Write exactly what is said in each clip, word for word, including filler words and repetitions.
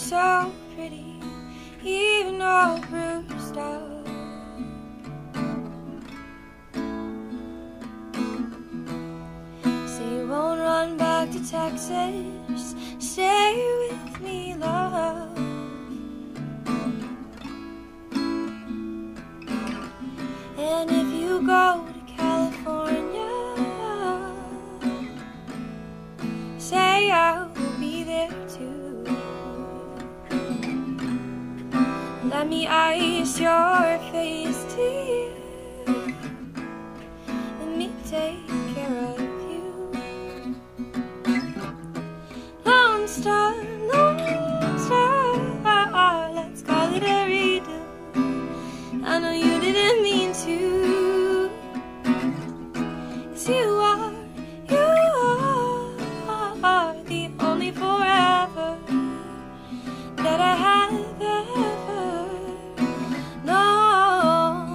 so pretty, even all bruised up. Say you won't run back to Texas, stay with me, love. And if you go to California, say I will be there too. Let me ice your face, dear. Let me take care of you. Lone Star, Lone Star, let's call it a redo. I know you didn't mean to, 'cause you are, you are the only forever that I have ever known.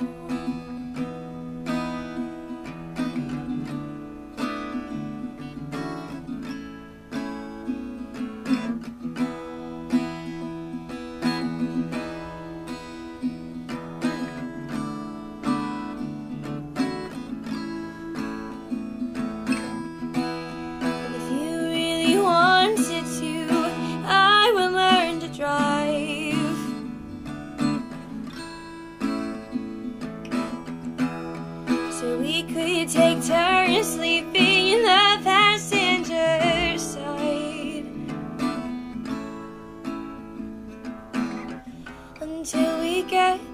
If you really wanted to, I will learn to drive. So we could take turns sleeping in the passenger side until we get